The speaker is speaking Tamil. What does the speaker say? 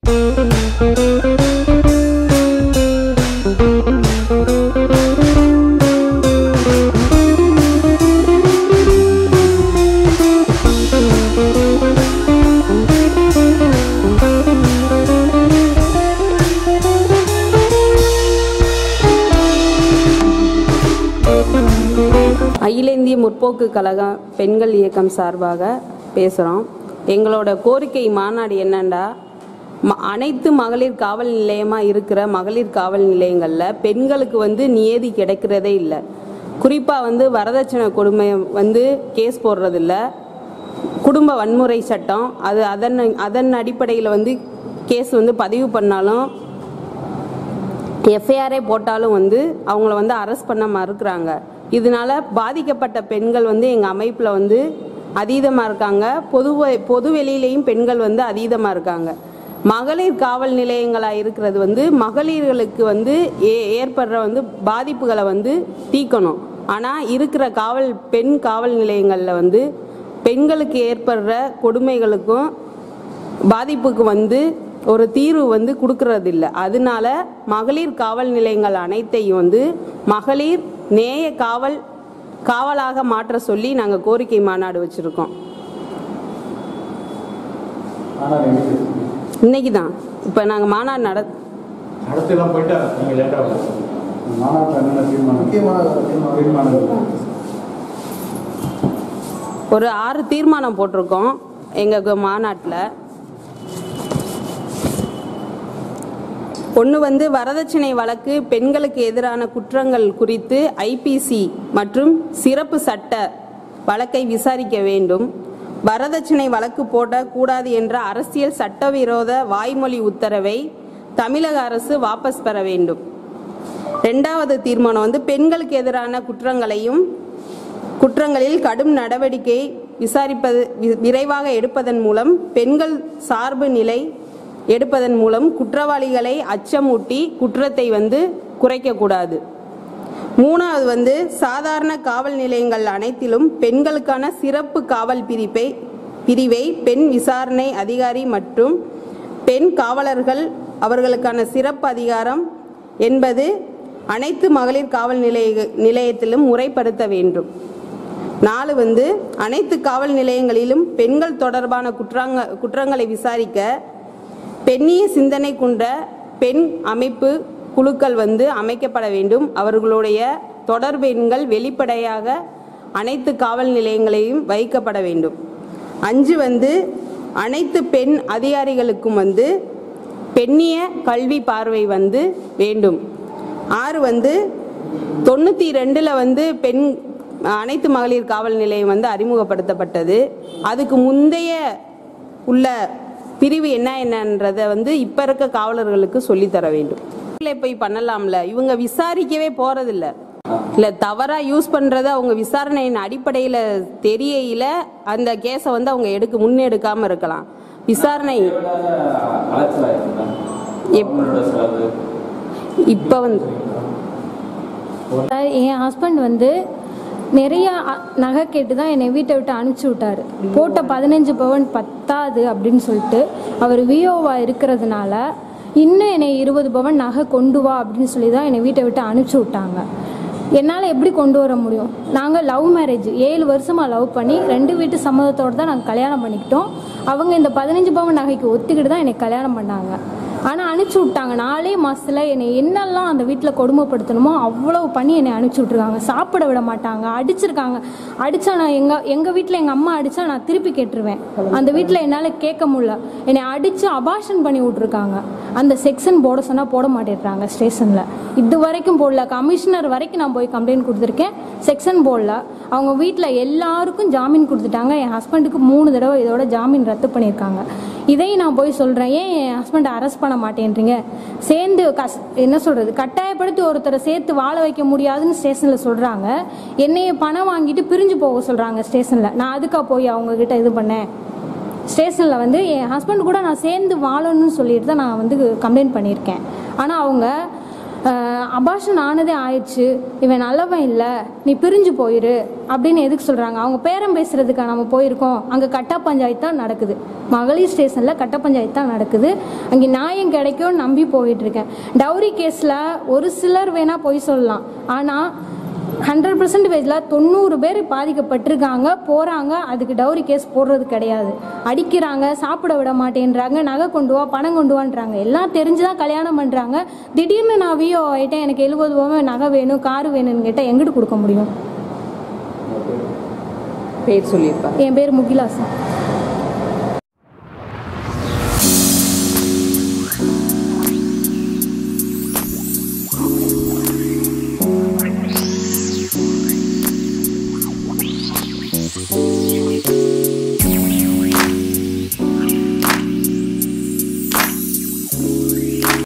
அகில இந்திய முற்போக்கு கழகம் பெண்கள் இயக்கம் சார்பாக பேசுகிறோம். எங்களோட கோரிக்கை மாநாடு என்னண்டா, அனைத்து மகளிர் காவல் நிலையமாக இருக்கிற மகளிர் காவல் நிலையங்களில் பெண்களுக்கு நியதி கிடைக்கிறதே இல்லை. குறிப்பாக வரதட்சணை கொடுமை கேஸ் போடுறதில்ல. குடும்ப வன்முறை சட்டம் அது அதன் அடிப்படையில் கேஸ் பதிவு பண்ணாலும் எஃப்ஐஆரே போட்டாலும் அவங்கள அரெஸ்ட் பண்ண மறுக்கிறாங்க. இதனால பாதிக்கப்பட்ட பெண்கள் எங்கள் அமைப்பில் அதீதமாக இருக்காங்க. பொது வெளியிலையும் பெண்கள் அதீதமாக இருக்காங்க. மகளிர் காவல் நிலையங்களாக இருக்கிறது மகளிர்களுக்கு ஏற்படுற பாதிப்புகளை தீர்க்கணும். ஆனால் இருக்கிற பெண் காவல் நிலையங்களில் பெண்களுக்கு ஏற்படுற கொடுமைகளுக்கும் பாதிப்புக்கு ஒரு தீர்வு கொடுக்கறதில்ல. அதனால மகளிர் காவல் நிலையங்கள் அனைத்தையும் மகளிர் நேய காவலாக மாற்ற சொல்லி நாங்கள் கோரிக்கை மாநாடு வச்சிருக்கோம். இன்னைக்கு தான் இப்போ நாங்கள் மாநாடு ஒரு 6 தீர்மானம் போட்டிருக்கோம் எங்கள் மாநாட்டில். ஒன்று வரதட்சணை வழக்கு பெண்களுக்கு எதிரான குற்றங்கள் குறித்து ஐபிசி மற்றும் சிறப்பு சட்ட வழக்கை விசாரிக்க வேண்டும். வரதட்சணை வழக்கு போடக்கூடாது என்ற அரசியல் சட்டவிரோத வாய்மொழி உத்தரவை தமிழக அரசு வாபஸ் பெற வேண்டும். 2வது தீர்மானம் பெண்களுக்கு எதிரான குற்றங்களில் கடும் நடவடிக்கை விரைவாக எடுப்பதன் மூலம் பெண்கள் சார்பு நிலை எடுப்பதன் மூலம் குற்றவாளிகளை அச்சமூட்டி குற்றத்தை குறைக்கக்கூடாது. 3வது சாதாரண காவல் நிலையங்கள் அனைத்திலும் பெண்களுக்கான சிறப்பு காவல் பிரிவை பெண் விசாரணை அதிகாரி மற்றும் பெண் காவலர்கள் அவர்களுக்கான சிறப்பு அதிகாரம் என்பது அனைத்து மகளிர் காவல் நிலையத்திலும் முறைப்படுத்த வேண்டும். 4 அனைத்து காவல் நிலையங்களிலும் பெண்கள் தொடர்பான குற்றங்களை விசாரிக்க பெண்ணிய சிந்தனை கொண்ட பெண் அமைப்பு குழுக்கள் அமைக்கப்பட வேண்டும். அவர்களுடைய தொடர்பு எண்கள் வெளிப்படையாக அனைத்து காவல் நிலையங்களையும் வைக்கப்பட வேண்டும். 5 அனைத்து பெண் அதிகாரிகளுக்கும் பெண்ணிய கல்வி பார்வை வேண்டும். 6 92ல் பெண் அனைத்து மகளிர் காவல் நிலையம் அறிமுகப்படுத்தப்பட்டது. அதுக்கு முந்தைய உள்ள பிரிவு என்னன்றதை இப்போ இருக்க காவலர்களுக்கு சொல்லித்தர வேண்டும். போய் பண்ணலாம்ல, இவங்க விசாரிக்கவே போறதில்ல. இல்லை தவறாக யூஸ் பண்ணுறத அவங்க விசாரணையின் அடிப்படையில் தெரியல அந்த கேஸை அவங்க முன்னெடுக்காமல் இருக்கலாம். விசாரணை இப்போ என் ஹஸ்பண்ட் நிறைய நகை கேட்டு தான் என்னை வீட்டை விட்டு அனுப்பிச்சி விட்டார். போட்ட 15 பவுன் பத்தாது அப்படின்னு சொல்லிட்டு அவர் விஓவாக இருக்கிறதுனால இன்னும் என்னை 20 பவுன் நகை கொண்டு வா அப்படின்னு சொல்லி தான் என்னை வீட்டை விட்டு அனுப்பிச்சி விட்டாங்க. என்னால் எப்படி கொண்டு வர முடியும்? நாங்கள் லவ் மேரேஜ் 7 வருஷமாக லவ் பண்ணி 2 வீட்டு சம்மதத்தோடு தான் நாங்கள் கல்யாணம் பண்ணிக்கிட்டோம். அவங்க இந்த 15 பவுன் நகைக்கு ஒத்துக்கிட்டு தான் என்னை கல்யாணம் பண்ணாங்க. ஆனால் அனுப்பிச்சி விட்டாங்க. 4 மாதத்தில் என்னை என்னெல்லாம் அந்த வீட்டில் கொடுமைப்படுத்தணுமோ அவ்வளவு பண்ணி என்னை அனுப்பிச்சி விட்ருக்காங்க. சாப்பிட விட மாட்டாங்க, அடிச்சிருக்காங்க. அடித்தா நான் எங்கள் வீட்டில் எங்கள் அம்மா அடித்தா நான் திருப்பி கேட்டுருவேன். அந்த வீட்டில் என்னால் கேட்க முடியல. என்னை அடித்து அபார்ஷன் பண்ணி விட்ருக்காங்க. அந்த செக்ஷன் போட சொன்னால் போட மாட்டேறாங்க ஸ்டேஷனில். இது வரைக்கும் போடல. கமிஷனர் வரைக்கும் நான் போய் கம்ப்ளைண்ட் கொடுத்துருக்கேன். செக்ஷன் போடல. அவங்க வீட்டில் எல்லாருக்கும் ஜாமீன் கொடுத்துட்டாங்க. என் ஹஸ்பண்டுக்கு 3 தடவை இதோட ஜாமீன் ரத்து பண்ணியிருக்காங்க. இதையும் நான் போய் சொல்கிறேன், ஏன் என் ஹஸ்பண்டை அரெஸ்ட் பண்ண மாட்டேன்றீங்க? சேர்ந்து என்ன சொல்கிறது, கட்டாயப்படுத்தி ஒருத்தரை சேர்த்து வாழ வைக்க முடியாதுன்னு ஸ்டேஷனில் சொல்கிறாங்க. என்னைய பணம் வாங்கிட்டு பிரிஞ்சு போக சொல்கிறாங்க ஸ்டேஷனில். நான் அதுக்காக போய் அவங்கக்கிட்ட இது பண்ணேன். ஸ்டேஷனில் என் ஹஸ்பண்ட் கூட நான் சேர்ந்து வாழணும்னு சொல்லிட்டு தான் நான் கம்ப்ளைண்ட் பண்ணியிருக்கேன். ஆனால் அவங்க அபாஷன் ஆனதே ஆயிடுச்சு, இவன் நல்லவன் இல்லை, நீ பிரிஞ்சு போயிரு அப்படின்னு எதுக்கு சொல்கிறாங்க? அவங்க பேரம் பேசுகிறதுக்காக நம்ம போயிருக்கோம். அங்கே கட்ட பஞ்சாயத்து தான் நடக்குது, மகளிர் ஸ்டேஷனில் கட்ட பஞ்சாயத்து தான் நடக்குது. அங்கே நியாயம் கிடைக்கும்னு நம்பி போயிட்டுருக்கேன். டவுரி கேஸில் ஒரு சிலர் வேணால் பொய் சொல்லலாம், ஆனால் 100% 90 பேர் பாதிக்கப்பட்டிருக்காங்க, போகிறாங்க, அதுக்கு டவுரி கேஸ் போடுறது கிடையாது. அடிக்கிறாங்க, சாப்பிட விட மாட்டேன்றாங்க, நகை கொண்டு வா, பணம் கொண்டு வான்றாங்க. எல்லாம் தெரிஞ்சு தான் கல்யாணம் பண்ணுறாங்க. திடீர்னு நான் விஓ ஆகிட்டேன், எனக்கு 70 பவுன் நகை வேணும், காரு வேணும்னு கேட்டால் எங்கிட்டு கொடுக்க முடியும்? பேர் சொல்லியிருப்பாங்க. என் பேர் முகிலா சார்.